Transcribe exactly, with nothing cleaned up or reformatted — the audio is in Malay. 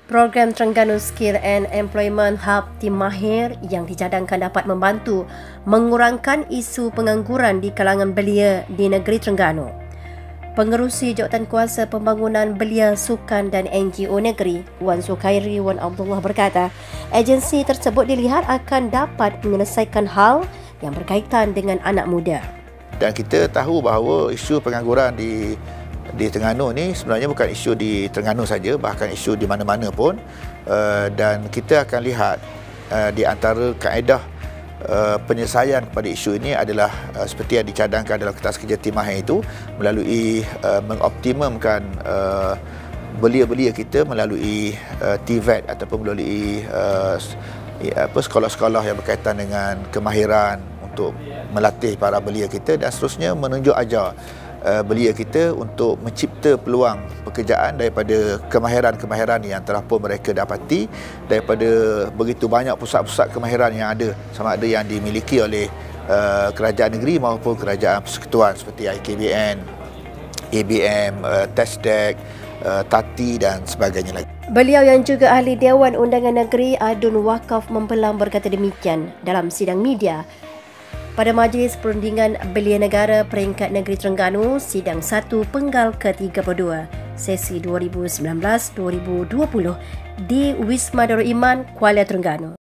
Program Terengganu Skill and Employment Hub Tim Mahir yang dicadangkan dapat membantu mengurangkan isu pengangguran di kalangan belia di negeri Terengganu. Pengerusi Jawatankuasa Pembangunan Belia Sukan dan N G O Negeri, Wan Sukairi Wan Abdullah berkata, agensi tersebut dilihat akan dapat menyelesaikan hal yang berkaitan dengan anak muda. Dan kita tahu bahawa isu pengangguran di di Terengganu ni sebenarnya bukan isu di Terengganu saja, bahkan isu di mana-mana pun, uh, dan kita akan lihat uh, di antara kaedah uh, penyelesaian kepada isu ini adalah uh, seperti yang dicadangkan dalam kertas kerja Tim Mahir itu, melalui uh, mengoptimumkan uh, belia-belia kita melalui uh, T V E T ataupun melalui uh, apa sekolah-sekolah yang berkaitan dengan kemahiran untuk melatih para belia kita, dan seterusnya menunjuk ajar Uh, belia kita untuk mencipta peluang pekerjaan daripada kemahiran-kemahiran yang telah pun mereka dapati daripada begitu banyak pusat-pusat kemahiran yang ada, sama ada yang dimiliki oleh uh, kerajaan negeri maupun kerajaan persekutuan seperti I K B N, A B M, uh, TESDAC, uh, Tati dan sebagainya lagi. Beliau yang juga ahli Dewan Undangan Negeri Adun Wakaf Mempelang berkata demikian dalam sidang media pada Majlis Perundingan Belia Negara Peringkat Negeri Terengganu Sidang satu Penggal ke tiga puluh dua Sesi dua ribu sembilan belas dua ribu dua puluh di Wisma Darul Iman, Kuala Terengganu.